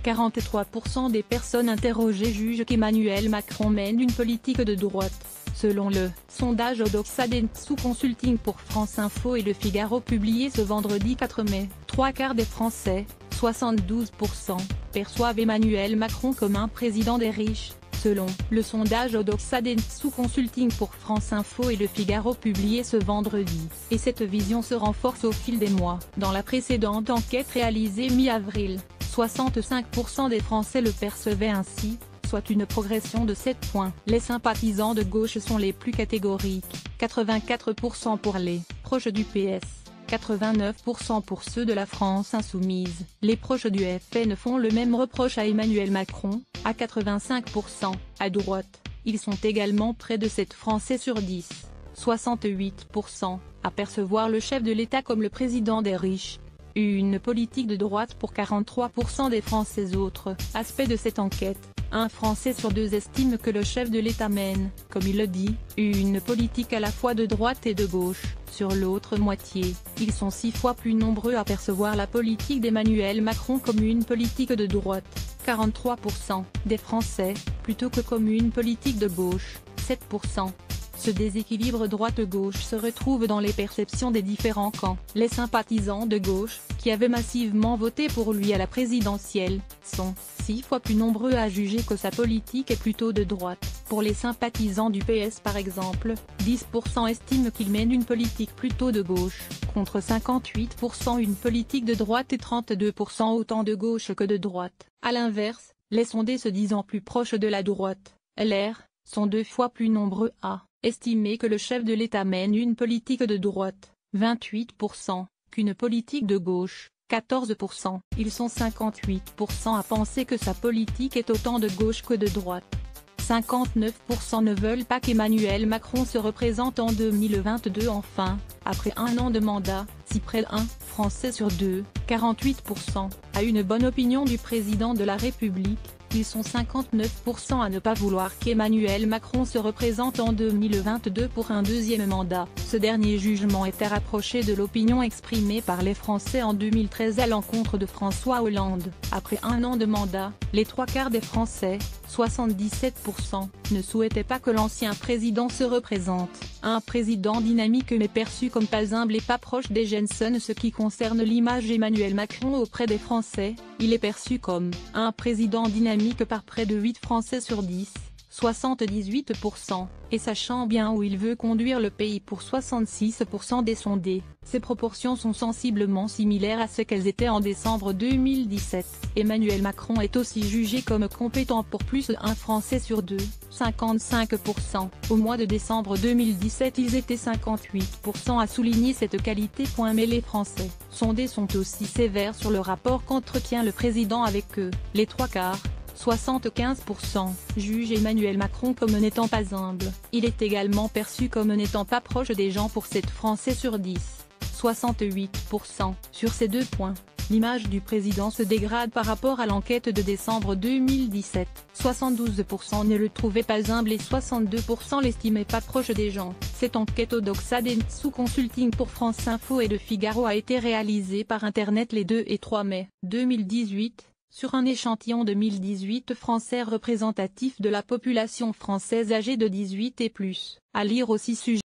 43% des personnes interrogées jugent qu'Emmanuel Macron mène une politique de droite. Selon le sondage Odoxa-Dentsu Consulting pour France Info et Le Figaro publié ce vendredi 4 mai, 3/4 des Français, 72%, perçoivent Emmanuel Macron comme un président des riches. Selon le sondage Odoxa-Dentsu Consulting pour France Info et Le Figaro publié ce vendredi, et cette vision se renforce au fil des mois. Dans la précédente enquête réalisée mi-avril, 65% des Français le percevaient ainsi, soit une progression de 7 points. Les sympathisants de gauche sont les plus catégoriques, 84% pour les proches du PS. 89% pour ceux de la France insoumise. Les proches du FN font le même reproche à Emmanuel Macron, à 85%. À droite, ils sont également près de 7 Français sur 10, 68%, à percevoir le chef de l'État comme le président des riches. Une politique de droite pour 43% des Français. Autre aspect de cette enquête, un Français sur 2 estime que le chef de l'État mène, comme il le dit, une politique à la fois de droite et de gauche. Sur l'autre moitié, ils sont 6 fois plus nombreux à percevoir la politique d'Emmanuel Macron comme une politique de droite, 43% des Français, plutôt que comme une politique de gauche, 7%. Ce déséquilibre droite-gauche se retrouve dans les perceptions des différents camps. Les sympathisants de gauche, qui avaient massivement voté pour lui à la présidentielle, sont 6 fois plus nombreux à juger que sa politique est plutôt de droite. Pour les sympathisants du PS par exemple, 10% estiment qu'il mène une politique plutôt de gauche, contre 58% une politique de droite et 32% autant de gauche que de droite. À l'inverse, les sondés se disant plus proches de la droite, LR, sont 2 fois plus nombreux à estimer que le chef de l'État mène une politique de droite, 28%, qu'une politique de gauche, 14%. Ils sont 58% à penser que sa politique est autant de gauche que de droite. 59% ne veulent pas qu'Emmanuel Macron se représente en 2022. Enfin, après un an de mandat, si près d'1 Français sur 2, 48%, a une bonne opinion du président de la République, ils sont 59% à ne pas vouloir qu'Emmanuel Macron se représente en 2022 pour un deuxième mandat. Ce dernier jugement était rapproché de l'opinion exprimée par les Français en 2013 à l'encontre de François Hollande. Après un an de mandat, les 3/4 des Français, 77%, ne souhaitaient pas que l'ancien président se représente. Un président dynamique mais perçu comme pas humble et pas proche des jeunes. Ce qui concerne l'image d'Emmanuel Macron auprès des Français, il est perçu comme un président dynamique par près de 8 Français sur 10, 78%, et sachant bien où il veut conduire le pays pour 66% des sondés. Ces proportions sont sensiblement similaires à ce qu'elles étaient en décembre 2017. Emmanuel Macron est aussi jugé comme compétent pour plus d'1 Français sur 2, 55%. Au mois de décembre 2017 ils étaient 58% à souligner cette qualité. Mais les Français sondés sont aussi sévères sur le rapport qu'entretient le président avec eux. Les 3/4, 75%, jugent Emmanuel Macron comme n'étant pas humble. Il est également perçu comme n'étant pas proche des gens pour 7 Français sur 10, 68%. Sur ces 2 points, l'image du président se dégrade par rapport à l'enquête de décembre 2017. 72% ne le trouvaient pas humble et 62% l'estimaient pas proche des gens. Cette enquête Odoxa-Dentsu Consulting pour France Info et Le Figaro a été réalisée par Internet les 2 et 3 mai 2018. Sur un échantillon de 1018 Français représentatifs de la population française âgée de 18 et plus. À lire aussi sujet.